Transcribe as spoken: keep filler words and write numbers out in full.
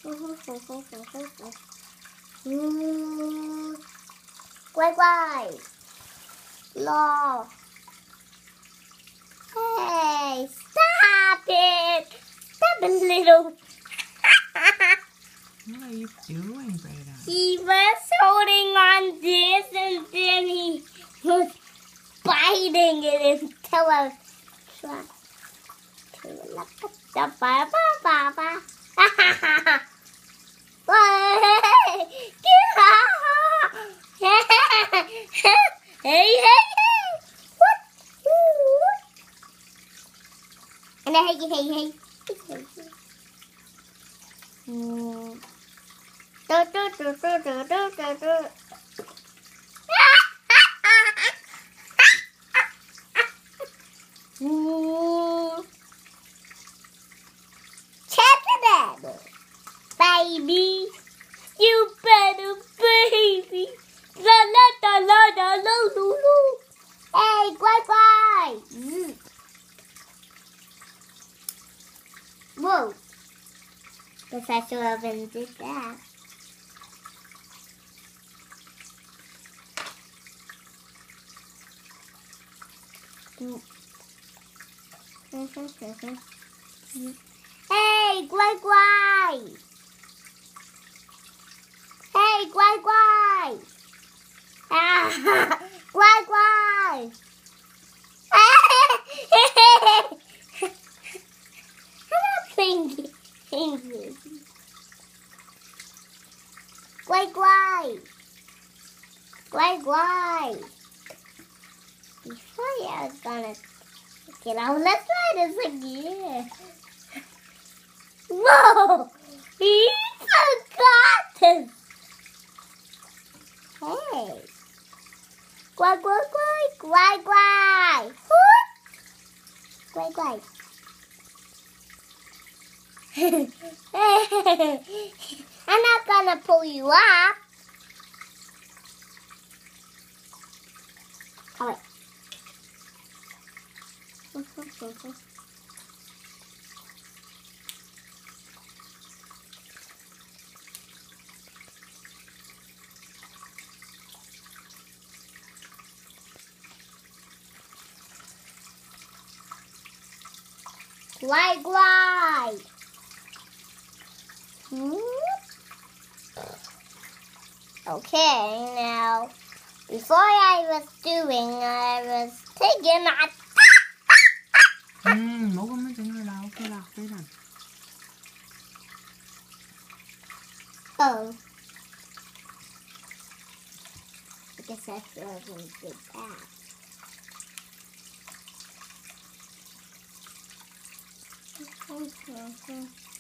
Quay quay. Lo. Hey, stop it. Stop it, little. What are you doing, Brayden? He was holding on this and then he was biting it until I was trying to look at the Baba Baba. Hey, hey, hey. What? And then hey, hey, hey. Mm. Do, do, do, do, do, do, do, do. Mm. Check it out, baby. You better baby. La la la la la la la la. Hey, bye bye. Mm. Whoa. Professor Oven did that. Hey, quay quay. Hey, quay quay. Ah, quay quay. I'm not playing English. Quay quay. Quay quay. Before I was gonna get on, let's try this again. Whoa! He forgot this. Hey. Quay quay quay. Quay quay. Quay quay. I'm not gonna pull you up. Oh, wait. Glide, glide. Okay, now, before I was doing, I was taking my... Ừ, bố con mới chỉnh rồi đâu, ok là, Brayden. Oh. I guess I should have did that. Okay.